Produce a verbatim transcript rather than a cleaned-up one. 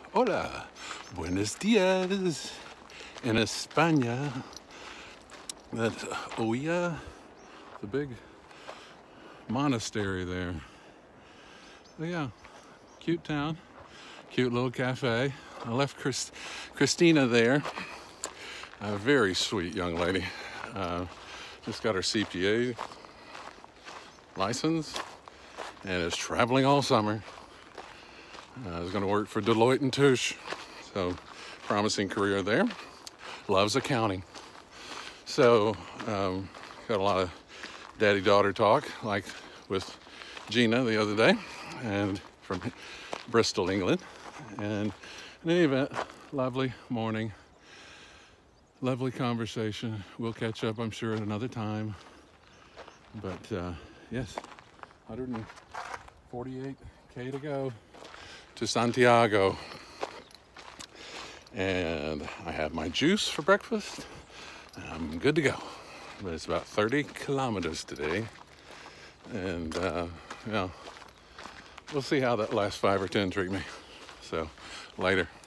Hola, buenos dias. In España, that's Oia, the big monastery there. But yeah, cute town, cute little cafe. I left Chris, Christina there, a very sweet young lady. Uh, just got her C P A license and is traveling all summer. I uh, was going to work for Deloitte and Touche, so promising career there. Loves accounting. So um, got a lot of daddy-daughter talk, like with Gina the other day, and from Bristol, England. And in any event, lovely morning, lovely conversation. We'll catch up, I'm sure, at another time. But uh, yes, one hundred forty-eight K to go to Santiago. And I have my juice for breakfast. I'm good to go. But it's about thirty kilometers today. And, uh, you know, we'll see how that last five or ten treat me. So, later.